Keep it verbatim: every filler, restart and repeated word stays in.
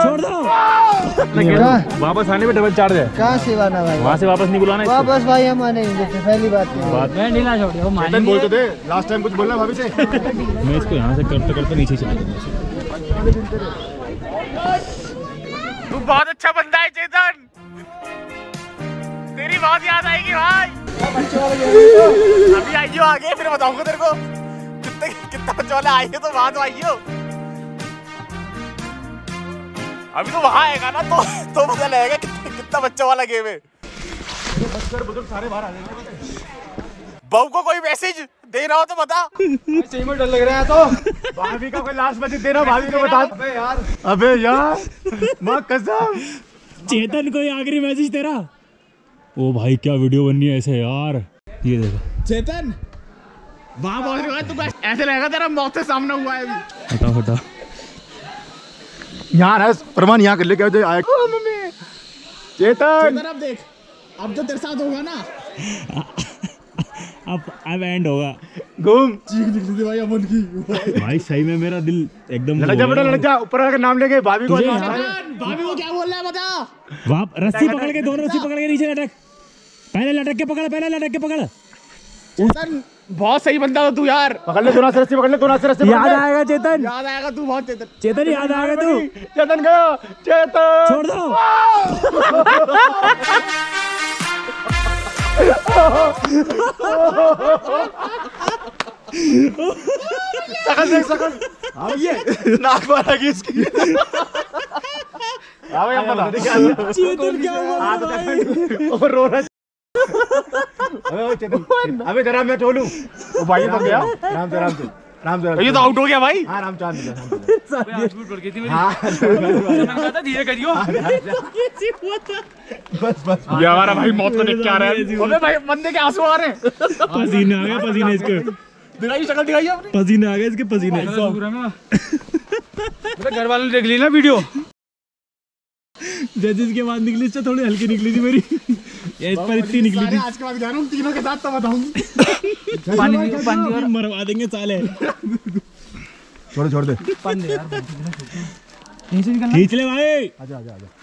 छोड़ दो। वापस आने पे डबल चार्ज है। कहाँ से आना भाई? वहाँ से वापस नहीं बुलाना इसको। वापस भाई हम आने नहीं देते, पहली बात बात मैं ढीला छोड़ दो। चेतन बोल तो दे, लास्ट टाइम कुछ बोलना भाभी से। मैं इसको यहाँ से करते करते नीचे चला दूंगा। तू बहुत अच्छा बंदा है चेतन, तेरी बहुत याद आएगी भाई। अभी आइयो आगे, फिर बताऊंगा तेरे को कितने कितना बच्चे वाले आइए तो वहां तो आइयो। अभी तो वहां आएगा ना तो तो पता लगेगा कितना कितना बच्चों वाला गेम है। बुजुर्ग सारे बाहर आ जाएंगे। बहू को कोई मैसेज देना हो तो बता। सही में डर लग रहा है तो भाभी का कोई लास्ट मैसेज देना, भाभी को बता। अबे यार, अबे यार, माँ कसम। चेतन कोई आखिरी मैसेज तेरा। ओ भाई क्या वीडियो बननी है ऐसे यार। ये देखो चेतन वहां पहुंच गया तू, ऐसे लगेगा तेरा मौत से सामना हुआ है। हटा हटा यहाँ है प्रमाण, यहाँ कर ले क्या आया। मम्मी चेतन, अब देख, अब तो तेरे साथ होगा ना। अब अब एंड होगा। घूम चीख निकली थी भाई अमन की। भाई सही में मेरा दिल एकदम लड़क जा बेटा, लड़क जा। ऊपर आकर नाम लेके भाभी को। भाभी को क्या बोल रहा है बता। वहाँ रस्सी पकड़ के, दोनों रस्सी पकड़ के नीचे लटक। पहले लटक के पकड़, पहले लटक के पकड़। चेतन बहुत सही बंदा हो तू यार। पकड़ ले, दोनों से रस्सी पकड़ ले, दोनों से रस्सी। याद आएगा चेतन, याद आएगा तू बहुत। चेतन चेतन याद आएगा तू। चेतन गया, चेतन छोड़ दो। सकल देख, सकल। हाँ ये नाक मारा की इसकी। हाँ भाई अब बता। चेतन क्या हुआ भाई? और रो रहा। अबे चेतन, अबे जरा मैं टोलूं। वो भाई तो गया। राम से, राम से, राम से। ये तो आउट हो गया भाई। हाँ राम चांद। झूठ बोल गई थी मेरी। हाँ धीरे करियो। बस बस। ये हमारा भाई मौत को देख के आ रहा है। अबे भाई बंदे के आंसू आ रहे हैं। पसीने आ गए, पसीने इसके। दिखाइए शक्ल, दिखाइए अपनी। पसीने आ गए इसके, पसीने। घर वालों ने देख ली ना वीडियो। जैसे इसके बाद निकली, इससे थोड़ी हल्की निकली थी मेरी। ये इस पर इतनी निकली थी। आज के बाद जा रहा हूँ तीनों के साथ तो बताऊंगी। पानी पानी और मरवा देंगे साले। छोड़ छोड़ दे। खींच ले भाई। आजा आजा आजा।